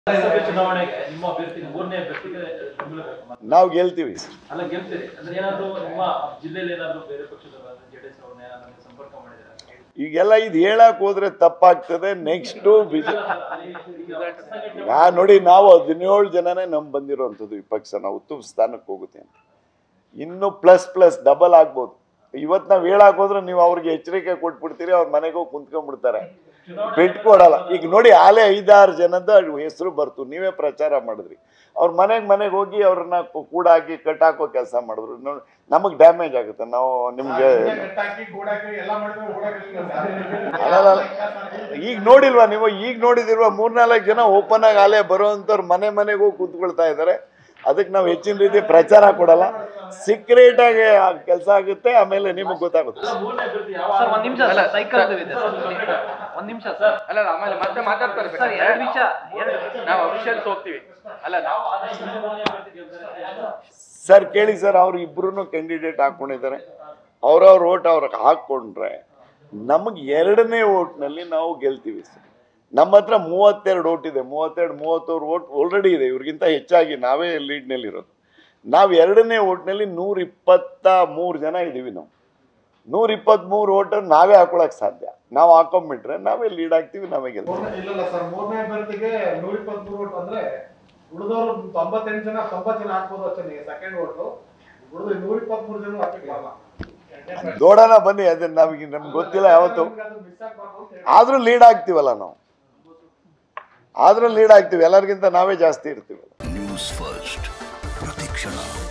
ಚುನಾವಣೆಗೆ ನಿಮ್ಮ ಅಭ್ಯರ್ಥಿ ಮೂರನೇ ಅಭ್ಯರ್ಥಿಗೆ ನಾವು ಗೆಲ್ತೀವಿ. ಅಲ್ಲ ಗೆಲ್ತೀರಿ ಅಂದ್ರೆ ಏನಾದ್ರು ನಿಮ್ಮ ಜಿಲ್ಲೆಯಲ್ಲಿ ಏನಾದ್ರು ಬೇರೆ ಪಕ್ಷದವರ ಜೆಡಿಎಸ್ ಅವ್ರನ್ನ ಏನಾದ್ರು ಸಂಪರ್ಕ ಮಾಡಿದ್ರೆ ಈಗೆಲ್ಲ ಇದು ಹೇಳಕ್ ಹೋದ್ರೆ ತಪ್ಪಾಗ್ತದೆ. ನೆಕ್ಸ್ಟ್ ನೋಡಿ, ನಾವು 17 ಜನನೇ ಬಂದಿರೋಂಥದ್ದು ಈ ಪಕ್ಷ. ನಾವು ಉತ್ತಮ ಸ್ಥಾನಕ್ಕೆ ಹೋಗುತ್ತೆ ಅಂತ, ಇನ್ನು ಪ್ಲಸ್ ಡಬಲ್ ಆಗ್ಬೋದು. ಇವತ್ತು ನಾವು ಹೇಳಕ್ ಹೋದ್ರೆ ನೀವು ಅವ್ರಿಗೆ ಎಚ್ಚರಿಕೆ ಕೊಟ್ಬಿಡ್ತೀರಿ, ಅವ್ರ ಮನೆಗೆ ಹೋಗಿ ಕುಂತ್ಕೊಂಡ್ಬಿಡ್ತಾರೆ, ಬಿಟ್ಕೊಡಲ್ಲ. ಈಗ ನೋಡಿ, ಆಲೇ 5-6 ಜನದ ಹೆಸರು ಬರ್ತು, ನೀವೇ ಪ್ರಚಾರ ಮಾಡಿದ್ರಿ. ಅವ್ರ ಮನೆಗೆ ಹೋಗಿ ಅವ್ರನ್ನ ಕೂಡಾಕಿ ಕಟ್ಟಾಕೋ ಕೆಲಸ ಮಾಡಿದ್ರು. ನಮಗೆ ಡ್ಯಾಮೇಜ್ ಆಗುತ್ತೆ. ನಾವು ನಿಮ್ಗೆ ಈಗ ನೋಡಿಲ್ವಾ ನೀವು? ಈಗ ನೋಡಿದಿಲ್ವಾ? 3-4 ಜನ ಓಪನ್ ಆಗಿ ಆಲೇ ಬರುವಂತವ್ರು ಮನೆಗೆ ಹೋಗಿ ಕೂತ್ಕೊಳ್ತಾ ಇದ್ದಾರೆ. ಅದಕ್ಕೆ ನಾವು ಹೆಚ್ಚಿನ ರೀತಿ ಪ್ರಚಾರ ಕೊಡಲ್ಲ, ಸೀಕ್ರೆಟ್ ಆಗಿ ಕೆಲಸ ಆಗುತ್ತೆ. ಆಮೇಲೆ ನಿಮಗೆ ಗೊತ್ತಾಗುತ್ತೆ. ಸರ್ ಕೇಳಿ ಸರ್, ಅವ್ರು ಇಬ್ರು ಕ್ಯಾಂಡಿಡೇಟ್ ಹಾಕೊಂಡಿದ್ದಾರೆ. ಅವ್ರವ್ರ ಓಟ್ ಅವ್ರಿಗೆ ಹಾಕ್ಕೊಂಡ್ರೆ ನಮಗೆ 2ನೇ ಓಟ್ನಲ್ಲಿ ನಾವು ಗೆಲ್ತೀವಿ ಸರ್. ನಮ್ಮ ಹತ್ರ 32 ಓಟ್ ಇದೆ. 33 ಓಟ್ ಆಲ್ರೆಡಿ ಇದೆ. ಇವ್ರಿಗಿಂತ ಹೆಚ್ಚಾಗಿ ನಾವೇ ಲೀಡ್ನಲ್ಲಿರೋದು. ನಾವು 2ನೇ ಓಟ್ನಲ್ಲಿ 123 ಜನ ಇದ್ದೀವಿ. ನಾವು 123 ಓಟ್ ನಾವೇ ಹಾಕೊಳಕ್ ಸಾಧ್ಯ. ನಾವು ಹಾಕೊಂಡ್ಬಿಟ್ರೆ ನಾವೇ ಲೀಡ್ ಆಗ್ತೀವಿ, ನಾವೇ ಗೆಲ್ತೀವಿ. ಇಲ್ಲ ಸರ್, 3ನೇ ಅಭ್ಯರ್ಥಿಗೆ 123 ಓಟ್ ಅಂದ್ರೆ ಉಳಿದವರು 98 ಜನ 90 ಜನ ಹಾಕ್ಬೋದು ಅಷ್ಟೇ. ಸೆಕೆಂಡ್ ಓಟು ಉಳಿದು 123 ಜನ ಹಾಕಲ್ಲ. ನೋಡೋಣ ಬನ್ನಿ, ಅದನ್ನ ನಮಗೆ ನಮ್ಗೆ ಗೊತ್ತಿಲ್ಲ ಯಾವತ್ತು. ಆದ್ರೂ ಲೀಡ್ ಆಗ್ತೀವಲ್ಲ ನಾವು, ಆದ್ರೂ ಲೀಡ್ ಆಗ್ತೀವಿ. ಎಲ್ಲರಿಗಿಂತ ನಾವೇ ಜಾಸ್ತಿ ಇರ್ತೀವಿ. ನ್ಯೂಸ್ ಫಸ್ಟ್ ಪ್ರತಿಕ್ಷಣ.